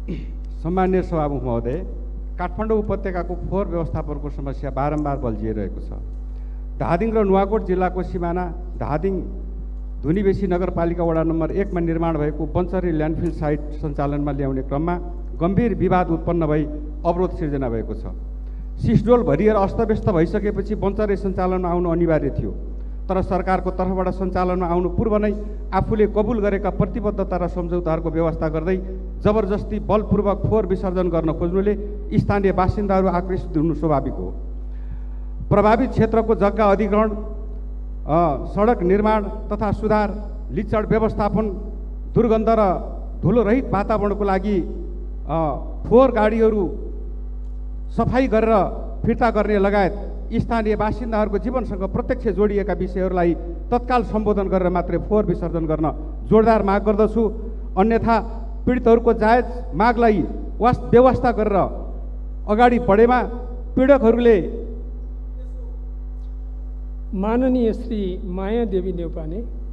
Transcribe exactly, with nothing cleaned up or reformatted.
सम्मान्य सभामुख महोदय, काठमाडौँ उपत्यकाको फोहोर व्यवस्थापनको समस्या बारम्बार बल्झिरहेको छ। धादिङ र नुवाकोट जिल्लाको सिमाना धादिङ धुनीबेसी नगरपालिका वडा नम्बर एकमा निर्माण भएको बन्चरी ल्यान्डफिल साइट सञ्चालनमा ल्याउने क्रममा गम्भीर विवाद उत्पन्न भई अवरोध सिर्जना भएको छ। सिस्डोल भरिएर अस्तव्यस्त भइसकेपछि बन्चरी सञ्चालनमा आउनु अनिवार्य थियो, तर सरकारको तर्फबाट सञ्चालनमा आउनु पूर्व नै आफूले कबुल गरेका प्रतिबद्धता र सम्झौताहरूको व्यवस्था गर्दै जबरजस्ती बलपूर्वक फोहोर विसर्जन गर्न खोज्नुले स्थानीय बासिन्दाहरू आक्रोशित हुनु स्वाभाविक हो। प्रभावित क्षेत्रको जग्गा अधिग्रहण, सडक निर्माण तथा सुधार, लिचड व्यवस्थापन, दुर्गन्ध र धुलोरहित वातावरणको लागि फोहोर गाडीहरू सफाई गरेर फिर्ता गर्ने लगायत स्थानीय बासिन्दाहरूको जीवनसँग प्रत्यक्ष जोडिएका विषयहरूलाई तत्काल सम्बोधन गरेर मात्रै फोहोर विसर्जन गर्न जोरदार माग गर्दछु। अन्यथा पीडितहरूको जायज मागलाई व्यवस्था गरेर अगाडि बढेमा पीडकहरूले माननीय श्री माया देवी नेउपाने